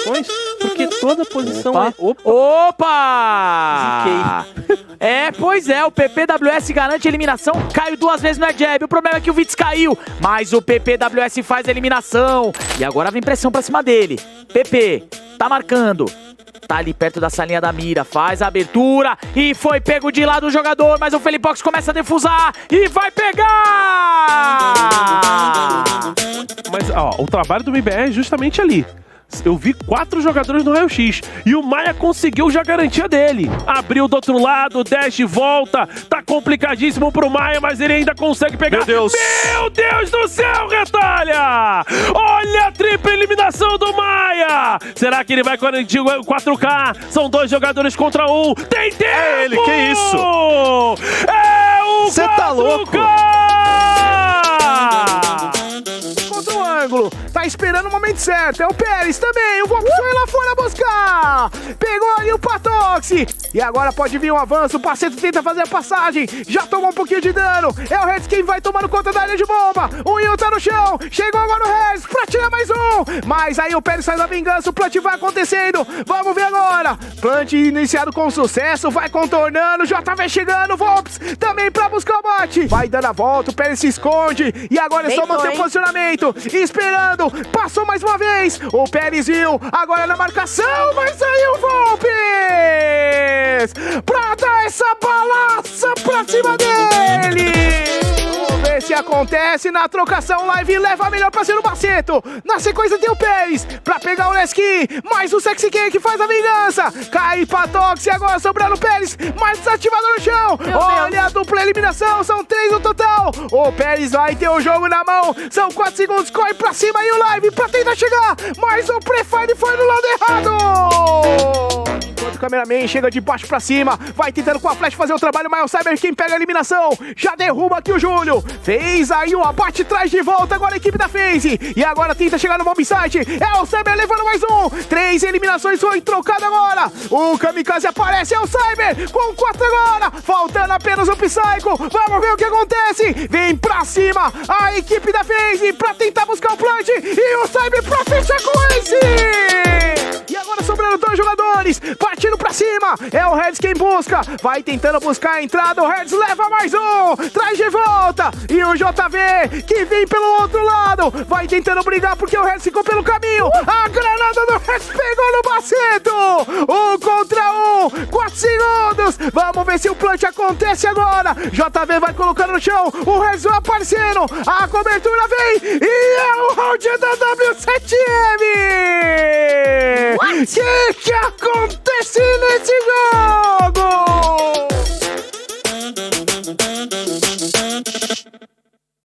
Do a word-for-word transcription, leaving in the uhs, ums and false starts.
posições, porque toda posição Opa. é... Opa! Opa! É, pois é, o P P W S garante a eliminação, caiu duas vezes no jab, o problema é que o Vitz caiu, mas o P P W S faz a eliminação, e agora vem pressão pra cima dele. P P, tá marcando, tá ali perto da salinha da mira, faz a abertura, e foi pego de lado o jogador, mas o Felipox começa a defusar, e vai pegar! Mas, ó, o trabalho do M B E é justamente ali. Eu vi quatro jogadores no raio-x e o Maia conseguiu já a garantia dele. Abriu do outro lado, dash de volta. Tá complicadíssimo pro Maia, mas ele ainda consegue pegar. Meu Deus! Meu Deus do céu, Retalha! Olha a tripla eliminação do Maia! Será que ele vai garantir o quatro K? São dois jogadores contra um. Tem tempo! É ele, que isso? É o Cê tá louco? Contra o ângulo, tá esperando o momento certo, é o Pérez também, o Vox foi lá fora buscar, pegou ali o Patox, e agora pode vir um avanço, o Paceto tenta fazer a passagem, já tomou um pouquinho de dano, é o Hertz quem vai tomando conta da área de bomba, o Will tá no chão, chegou agora o Hertz pra tirar mais um, mas aí o Pérez sai da vingança, o plant vai acontecendo, vamos ver agora, plant iniciado com sucesso, vai contornando, J V chegando, Vox também pra buscar o bate, vai dando a volta, o Pérez se esconde, e agora é só manter o posicionamento, esperando, passou mais uma vez, o Pérez viu, agora na marcação, vai sair o Volpes, pra dar essa balaça pra cima dele. Vamos ver se acontece na trocação, Live leva a melhor pra ser o Baceto, na sequência tem o Pérez, pra pegar o Lesky, mais o Sexy King que faz a vingança, cai Patox e agora sobrando o Pérez, mais desativado no chão, Meu olha Deus. a dupla eliminação, são três no total, o Pérez vai ter o jogo na mão, são quatro segundos, corre pra cima e o Live pra tentar chegar, mas o Prefire foi no lado errado! Enquanto o cameraman chega de baixo pra cima, vai tentando com a flash fazer o trabalho, mas o Cyber quem pega a eliminação, já derruba aqui o Júlio, fez aí o abate, traz de volta agora a equipe da FaZe, e agora tenta chegar no bombsite, é o Cyber levando mais um, três eliminações foi trocado agora, o Kamikaze aparece, é o Cyber, com quatro agora, faltando apenas o Psycho, vamos ver o que acontece, vem pra cima, a equipe da FaZe pra tentar buscar o plant, e o Cyber pra fechar com esse! E agora sobrando dois jogadores, partindo pra cima, é o Reds quem busca, vai tentando buscar a entrada, o Reds leva mais um, traz de volta, e o J V que vem pelo outro lado, vai tentando brigar porque o Reds ficou pelo caminho, a granada do Reds pegou no Baceto, um contra um, quatro segundos, vamos ver se o plant acontece agora, J V vai colocando no chão, o Reds vai aparecendo, a cobertura vem, e é o round da W sete M! O que que acontece nesse gol?